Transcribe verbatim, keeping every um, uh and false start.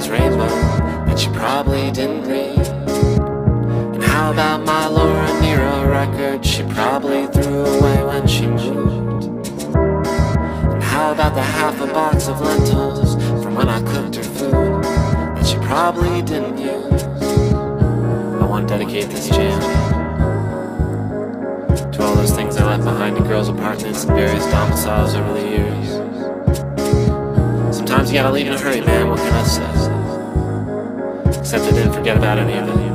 was rainbow that she probably didn't read? And how about my Laura Nero record she probably threw away when she moved? And how about the half a box of lentils from when I cooked her food that she probably didn't use? I want to dedicate this jam to all those things I left behind in girls' apartments and various domiciles over the years. Sometimes you gotta leave in a hurry, man, what can I say? Except I didn't forget about any of it.